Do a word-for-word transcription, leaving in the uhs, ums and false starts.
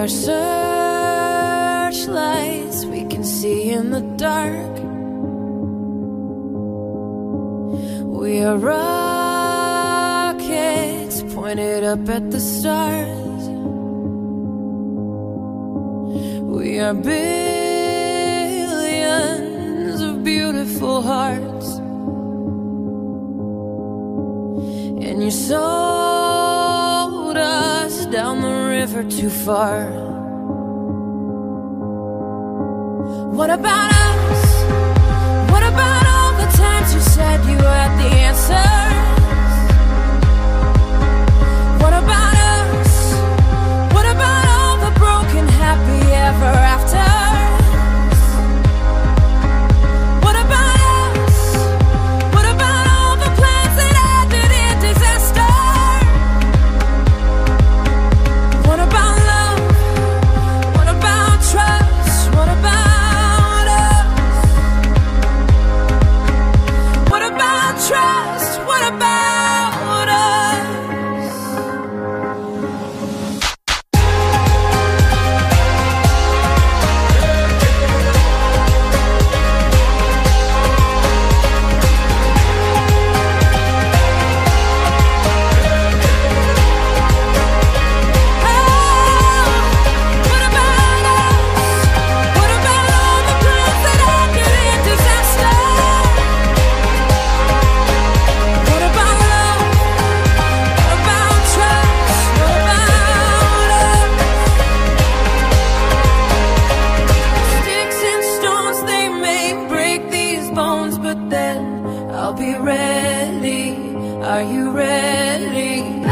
are searchlights we can see in the dark. We are rockets pointed up at the stars. We are billions of beautiful hearts, and you sold us down the river too far. What about us? What about all the times you said you had the answers? What about us? What about all the broken happy ever afters? What about us? What about all the plans that ended in disaster? What about love? What about trust? What about us? What about trust? What about us? I'll be ready. Are you ready?